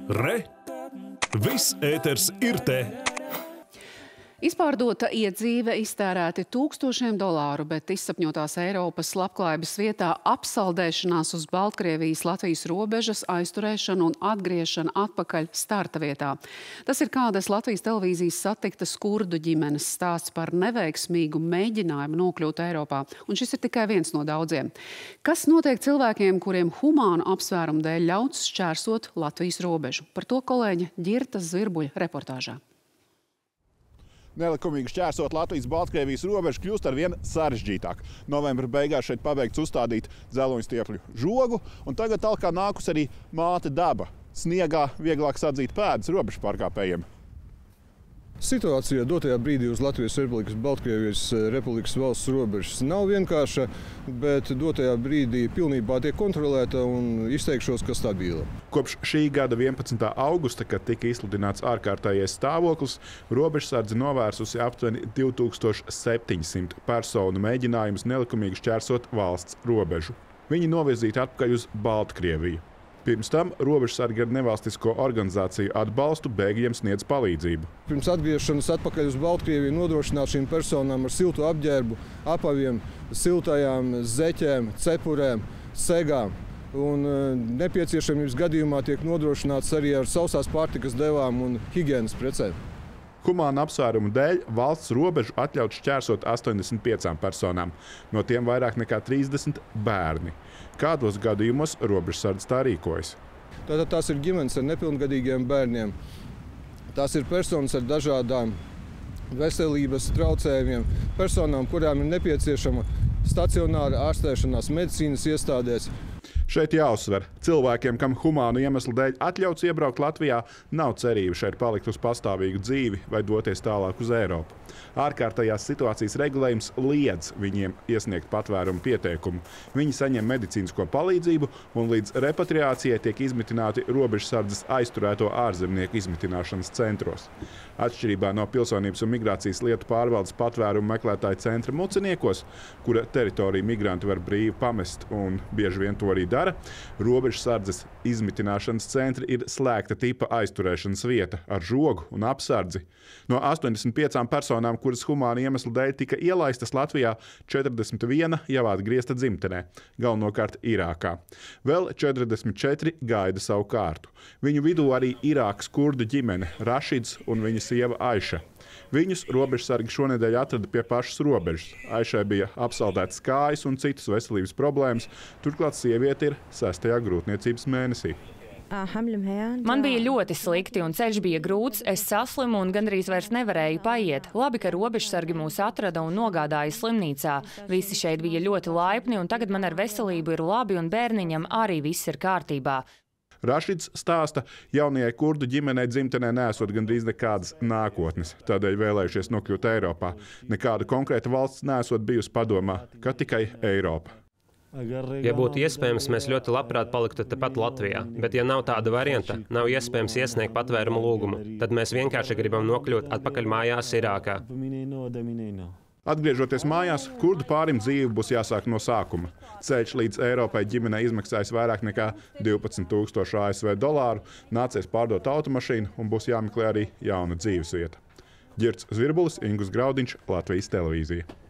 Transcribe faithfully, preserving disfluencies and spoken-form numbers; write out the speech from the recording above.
Re! Viss ēters ir te! Izpārdota iedzīve, iztērēti tūkstošiem dolāru, bet izsapņotās Eiropas labklājības vietā apsaldēšanās uz Baltkrievijas-Latvijas robežas, aizturēšana un atgriešana atpakaļ starta vietā. Tas ir kādas Latvijas televīzijas satiktas kurdu ģimenes stāsts par neveiksmīgu mēģinājumu nokļūt Eiropā. Un šis ir tikai viens no daudziem. Kas notiek cilvēkiem, kuriem humānu apsvērumu dēļ ļauts šķērsot Latvijas robežu? Par to kolēģe Ģirta Zvirbuļa reportāžā. Nelikumīgi šķērsot Latvijas-Baltkrievijas robežu kļūst ar vien sarežģītāk. Novembra beigās šeit pabeigts uzstādīt dzeloņstiepļu žogu, un tagad talkā nākus arī māte daba. Sniegā vieglāk sadzīt pēdas robežu pārkāpējiem. Situācija dotajā brīdī uz Latvijas Republikas Baltkrievijas Republikas valsts robežas nav vienkārša, bet dotajā brīdī pilnībā tiek kontrolēta un izteikšos, ka stabila. Kopš šī gada vienpadsmitā augusta, kad tika izsludināts ārkārtējais stāvoklis, robežsardze novērsusi aptuveni divi tūkstoši septiņsimt personu mēģinājumus nelikumīgi šķērsot valsts robežu. Viņi novirzīti atpakaļ uz Baltkrieviju. Pirms tam robežsargi ar nevalstisko organizāciju atbalstu bēgļiem sniedz palīdzību. Pirms atgriešanas atpakaļ uz Baltkrieviju nodrošināt šīm personām ar siltu apģērbu, apaviem, siltajām zeķēm, cepurēm, segām. Un nepieciešamības gadījumā tiek nodrošināts arī ar sausās pārtikas devām un higienas precēm. Humāna apsvērumu dēļ valsts robežu atļauts šķērsot astoņdesmit piecām personām, no tiem vairāk nekā trīsdesmit bērni. Kādos gadījumos robežsardze tā rīkojas? Tātad tās ir ģimenes ar nepilngadīgiem bērniem. Tās ir personas ar dažādām veselības traucējumiem, personām, kurām ir nepieciešama stacionāra ārstēšanās medicīnas iestādēs. Šeit jāuzsver, cilvēkiem, kam humānu iemeslu dēļ atļauts iebraukt Latvijā, nav cerība šeit palikt uz pastāvīgu dzīvi vai doties tālāk uz Eiropu. Ārkārtējās situācijas regulējums liedz viņiem iesniegt patvērumu pieteikumu. Viņi saņem medicīnisko palīdzību un līdz repatriācijai tiek izmitināti robežsardzes aizturēto ārzemnieku izmitināšanas centros. Atšķirībā no Pilsonības un migrācijas lietu pārvaldes patvērumu meklētāju centra Muceniekos, kura teritoriju migranti var brīvi pamest un bieži vien to arī dara, robežsardzes izmitināšanas centri ir slēgta tipa aizturēšanas vieta ar žogu un apsardzi. No astoņdesmit piecām personām, kuras humāna iemeslu dēļ tika ielaistas Latvijā, četrdesmit viena jau atgriezta dzimtenē, galvenokārt Irākā. Vēl četrdesmit četri gaida savu kārtu. Viņu vidū arī Irākas kurdu ģimene Rašids un viņa sieva Aiša. Viņus robežsargi šonedēļ atrada pie pašas robežas. Aišai bija apsaldētas kājas un citas veselības problēmas, turklāt sieviete ir sestajā grūtniecības mēnesī. Man bija ļoti slikti un ceļš bija grūts, es saslimu un gandrīz vairs nevarēju paiet. Labi, ka robežsargi mūs atrada un nogādāja slimnīcā. Visi šeit bija ļoti laipni un tagad man ar veselību ir labi un bērniņam arī viss ir kārtībā. Rašids stāsta, jaunajai kurdu ģimenei dzimtenē neesot gandrīz nekādas nākotnes, tādēļ vēlējušies nokļūt Eiropā. Nekāda konkrēta valsts neesot bijusi padomā, ka tikai Eiropa. Ja būtu iespējams, mēs ļoti labprāt paliktu tepat Latvijā, bet ja nav tāda varianta, nav iespējams iesniegt patvērumu lūgumu, tad mēs vienkārši gribam nokļūt atpakaļ mājās Irākā. Atgriežoties mājās, kurdu pārim dzīve būs jāsāk no sākuma. Ceļš līdz Eiropai ģimenei izmaksājas vairāk nekā divpadsmit tūkstoši A S V dolāru, nācies pārdot automašīnu un būs jāmeklē arī jauna dzīvesvieta. Ģirts Zvirbulis, Ingus Graudiņš, Latvijas televīzija.